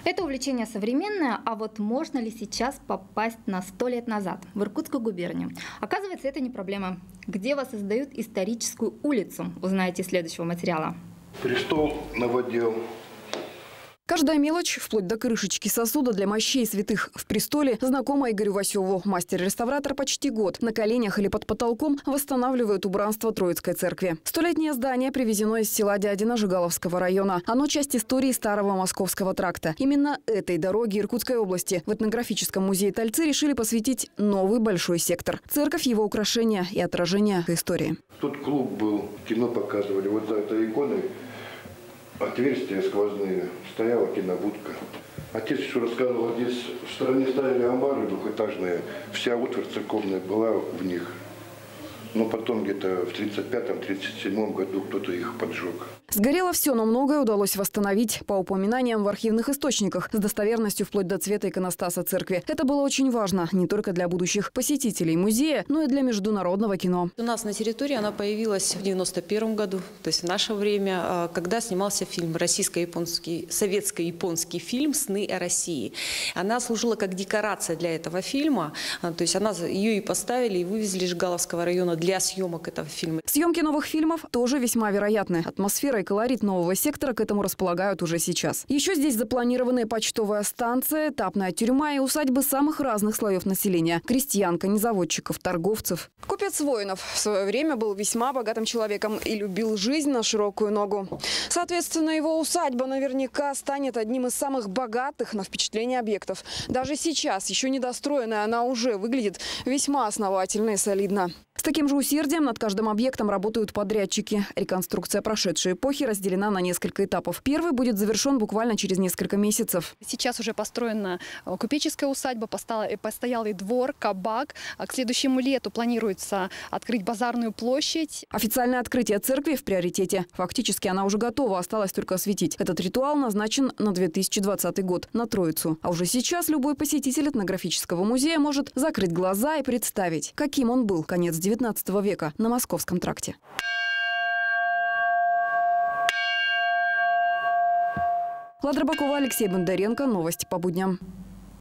Это увлечение современное, а вот можно ли сейчас попасть на 100 лет назад в Иркутскую губернию? Оказывается, это не проблема. Где воссоздают историческую улицу, узнаете из следующего материала. Престол наводил. Каждая мелочь, вплоть до крышечки сосуда для мощей святых в престоле, знакома Игорю Васеву. Мастер-реставратор почти год на коленях или под потолком восстанавливает убранство Троицкой церкви. Столетнее здание привезено из села Дядино Жигаловского района. Оно часть истории старого Московского тракта. Именно этой дороге Иркутской области в этнографическом музее Тальцы решили посвятить новый большой сектор. Церковь, его украшения и отражение истории. Тут клуб был, кино показывали. Вот за этой иконой отверстия сквозные, стояла кинобудка. Отец еще рассказывал, здесь в стороне стояли амбары двухэтажные, вся утварь церковная была в них. Но потом где-то в 1935-1937 году кто-то их поджег. Сгорело все, но многое удалось восстановить по упоминаниям в архивных источниках с достоверностью вплоть до цвета иконостаса церкви. Это было очень важно не только для будущих посетителей музея, но и для международного кино. У нас на территории она появилась в 1991 году, то есть в наше время, когда снимался фильм советско-японский фильм «Сны о России». Она служила как декорация для этого фильма, то есть ее и поставили, и вывезли из Жигаловского района для съемок этого фильма. Съемки новых фильмов тоже весьма вероятны. Атмосфера и колорит нового сектора к этому располагают уже сейчас. Еще здесь запланированы почтовая станция, этапная тюрьма и усадьбы самых разных слоев населения. Крестьян, конезаводчиков, торговцев. Купец Воинов в свое время был весьма богатым человеком и любил жизнь на широкую ногу. Соответственно, его усадьба наверняка станет одним из самых богатых на впечатление объектов. Даже сейчас, еще недостроенная, она уже выглядит весьма основательно и солидно. С таким же усердием над каждым объектом работают подрядчики. Реконструкция прошедшей эпохи разделена на несколько этапов. Первый будет завершен буквально через несколько месяцев. Сейчас уже построена купеческая усадьба, постоялый двор, кабак. К следующему лету планируется открыть базарную площадь. Официальное открытие церкви в приоритете. Фактически она уже готова, осталось только осветить. Этот ритуал назначен на 2020 год, на Троицу. А уже сейчас любой посетитель этнографического музея может закрыть глаза и представить, каким он был конец XIX века на Московском тракте. Влада Рыбакова, Алексей Бондаренко. Новости по будням.